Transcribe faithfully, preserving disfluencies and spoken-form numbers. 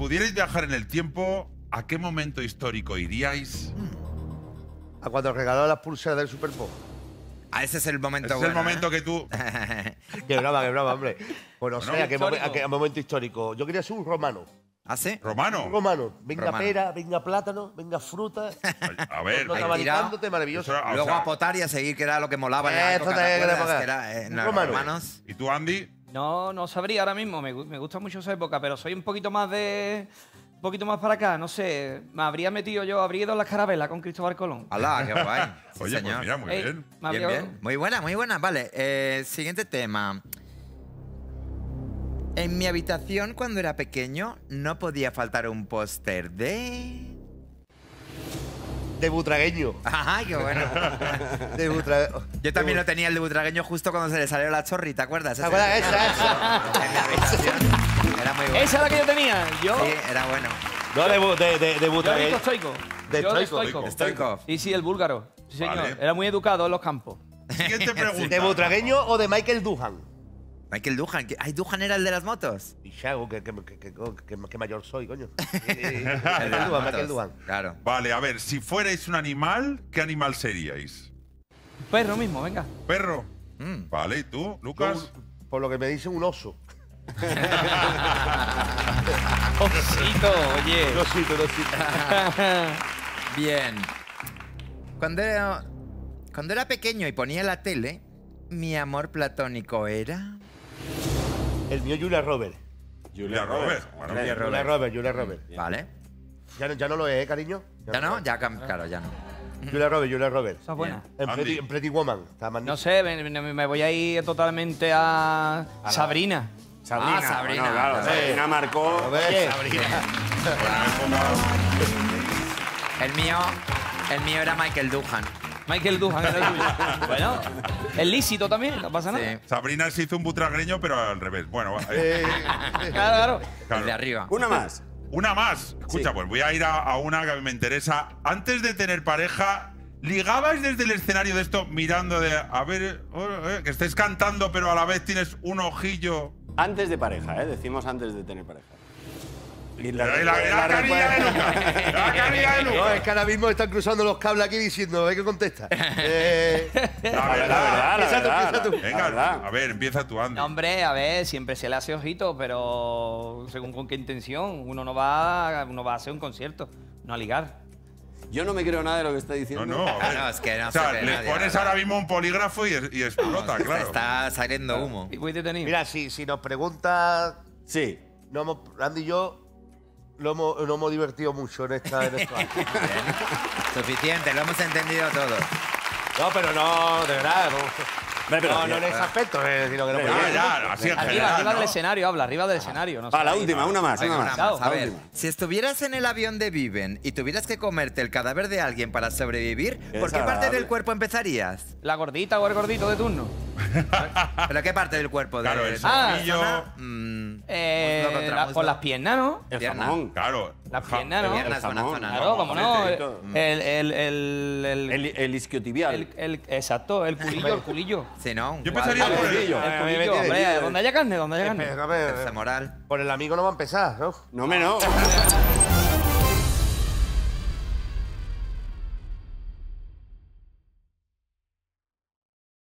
pudierais viajar en el tiempo, ¿a qué momento histórico iríais? A cuando regaló las pulseras del Super Bowl. Ah, ese es el momento Ese es bueno, el momento ¿eh? que tú… Qué brava, qué brava, hombre. Pues no Bueno, sé, ¿a qué, momen- histórico. a qué momento histórico? Yo quería ser un romano. ¿Ah, sí? Romano. Un romano. Venga Romano. pera, venga plátano, venga fruta. A ver, No Ahí tabanicándote, maravilloso. Eso era- o Luego sea, a potar y a seguir, que era lo que molaba en la Esto época, te- ¿te que te acuerdas? pongas. Que era, eh, Un los romano. romanos. ¿Y tú, Andy? No, no sabría ahora mismo. Me, gu- me gusta mucho esa época, pero soy un poquito más de. Un poquito más para acá, no sé. Me habría metido yo, habría ido en las carabelas con Cristóbal Colón. ¡Hala, qué guay! Sí, Oye, señor. pues mira, muy Ey, bien. me Bien, habría- bien. Muy buena, muy buena. Vale, eh, siguiente tema. En mi habitación, cuando era pequeño, no podía faltar un póster de… De butragueño. ¡Ajá, qué bueno! De butragueño. Yo también lo tenía el de butragueño justo cuando se le salió la chorri, ¿te acuerdas? ¿Te acuerdas? Esa, esa. En la habitación. Era muy bueno. Esa es la que yo tenía. Yo. Sí, era bueno. No, de, bu- de, de, de Yo digo butragueño. estoico. De Yo estoico. estoico. Stoikov. Sí, sí, el búlgaro. Sí, señor. Vale. Era muy educado en los campos. Siguiente pregunta. ¿De butragueño o de Michael Duhan? Michael Duhan. que- Ay, Duhan era el de las motos. Y Chago, que, que, que, que, que- que mayor soy, coño. El de Michael las Duhan, motos. Michael Duhan. Claro. Vale, a ver, si fuerais un animal, ¿qué animal seríais? Perro mismo, venga. ¿Perro? Mm. Vale, ¿y tú, Yo, Lucas? por lo que me dicen, un oso. Osito, oye. Un osito, un osito. Bien. Cuando era, cuando era pequeño y ponía la tele, mi amor platónico era… El mío, Julia Roberts. Julia Roberts. Bueno, Julia bien. Julia Roberts, Julia Roberts. Vale. Ya, no- ya no lo es, ¿eh, cariño? ¿Ya no? Ya, cam- claro, ya no. Julia Roberts, Julia Roberts. Esa es buena. En Andy. Pretty, en Pretty Woman. Está No magnífico. sé, me, me- me voy a ir totalmente a Sabrina. Sabrina. Ah, Sabrina. Bueno, claro, Sí. Sabrina marcó. A ver, Sabrina. El mío, el mío era Michael Duhan. Michael Duhan era el tuyo. Bueno, es lícito también, no pasa nada. Sí. Sabrina se hizo un butragueño, pero al revés. Bueno, va, eh, Eh, Claro, claro. claro. El de arriba. Una más. Una más. Escucha, Sí. pues voy a ir a, a una que me interesa. Antes de tener pareja, ¿ligabais desde el escenario de esto mirando de, a ver, oh, eh, que estés cantando, pero a la vez tienes un ojillo? Antes de pareja, ¿eh? Decimos antes de tener pareja. Y La, la, la carilla de Lucas. La carilla de No, Lucas. es que ahora mismo están cruzando los cables aquí diciendo, a ver qué contesta. Eh, La La verdad. verdad, la Empieza tú, verdad. empieza tú. La Venga, verdad. a ver, empieza tú, Andy. No, hombre, a ver, siempre se le hace ojito, pero según con qué intención. Uno no va, uno va a hacer un concierto, no a ligar. Yo no me creo nada de lo que está diciendo. No, no, a ver. No, es que no o sea, se ve le nadie, pones la ahora verdad. mismo un polígrafo y, y explota, claro. Está saliendo humo. Y voy detenido. Mira, si, si nos pregunta, Sí. no hemos, Andy y yo lo hemos, nos hemos divertido mucho en esta. En esto. Suficiente, lo hemos entendido todo. No, pero no, de verdad. No, Hombre, pero no, no en ese aspecto, eh, sino que no Pero Ya, podía. ya, así en arriba, general, arriba ¿no? del escenario, habla, arriba del escenario. No sé. Va, la última, una más, Venga, una una más. más. A La ver, última. si estuvieras en el avión de Viven y tuvieras que comerte el cadáver de alguien para sobrevivir, ¿por qué parte desagradable. del cuerpo empezarías? La gordita o el gordito de turno. ¿Pero qué parte del cuerpo? De, Claro, el Ah, solillo. Mm, Eh, muslo contra la- muslo. por las piernas, ¿no? El Pierna. jamón. Claro. Las Ja- piernas, ¿no? Piernas, buena jamón. zona. Claro, como no. sí, El, todo. el, el, el, el, El, el isquiotibial. el- el- exacto, el culillo, el culillo. Sí, ¿no? Yo Igual. empezaría por el… culillo. El a mí me culillo, tiene- hombre, donde haya carne, donde haya carne. Espera, a ver, Fuerza moral. por el amigo no va a empezar, ¿no? No, me no.